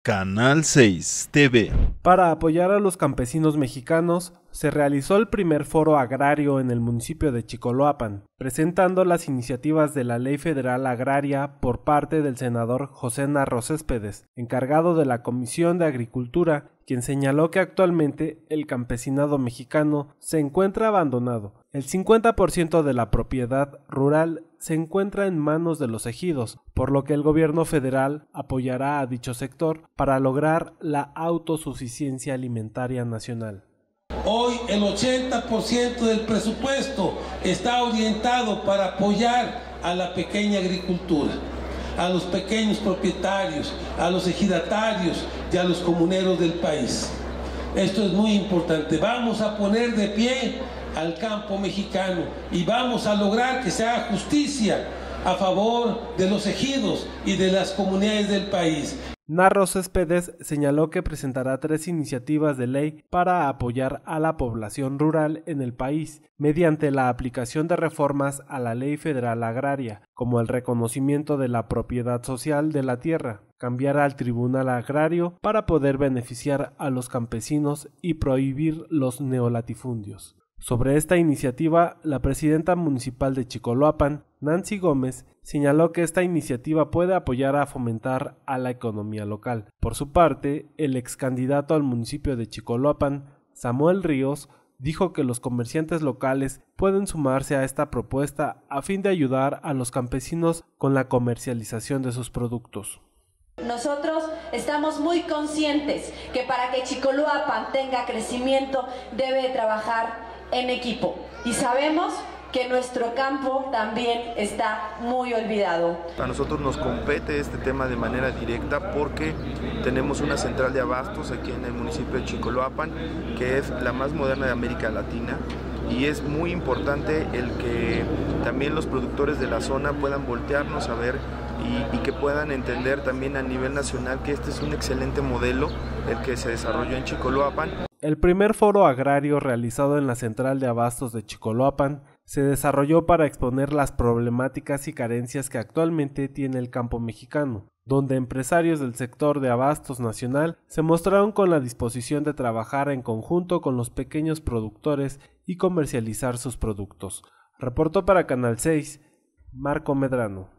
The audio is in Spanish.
Canal 6 TV. Para apoyar a los campesinos mexicanos, se realizó el primer foro agrario en el municipio de Chicoloapan, presentando las iniciativas de la Ley Federal Agraria por parte del senador José Narro Céspedes, encargado de la Comisión de Agricultura, quien señaló que actualmente el campesinado mexicano se encuentra abandonado. El 50% de la propiedad rural se encuentra en manos de los ejidos, por lo que el gobierno federal apoyará a dicho sector para lograr la autosuficiencia alimentaria nacional. Hoy el 80% del presupuesto está orientado para apoyar a la pequeña agricultura, a los pequeños propietarios, a los ejidatarios y a los comuneros del país. Esto es muy importante. Vamos a poner de pie al campo mexicano y vamos a lograr que se haga justicia a favor de los ejidos y de las comunidades del país. Narro Céspedes señaló que presentará 3 iniciativas de ley para apoyar a la población rural en el país, mediante la aplicación de reformas a la Ley Federal Agraria, como el reconocimiento de la propiedad social de la tierra, cambiar al Tribunal Agrario para poder beneficiar a los campesinos y prohibir los neolatifundios. Sobre esta iniciativa, la presidenta municipal de Chicoloapan, Nancy Gómez, señaló que esta iniciativa puede apoyar a fomentar a la economía local. Por su parte, el ex candidato al municipio de Chicoloapan, Samuel Ríos, dijo que los comerciantes locales pueden sumarse a esta propuesta a fin de ayudar a los campesinos con la comercialización de sus productos. Nosotros estamos muy conscientes que para que Chicoloapan tenga crecimiento debe trabajar en equipo y sabemos que nuestro campo también está muy olvidado. A nosotros nos compete este tema de manera directa porque tenemos una central de abastos aquí en el municipio de Chicoloapan, que es la más moderna de América Latina, y es muy importante el que también los productores de la zona puedan voltearnos a ver y que puedan entender también a nivel nacional que este es un excelente modelo el que se desarrolló en Chicoloapan. El primer foro agrario realizado en la central de abastos de Chicoloapan se desarrolló para exponer las problemáticas y carencias que actualmente tiene el campo mexicano, donde empresarios del sector de abastos nacional se mostraron con la disposición de trabajar en conjunto con los pequeños productores y comercializar sus productos. Reportó para Canal 6, Marco Medrano.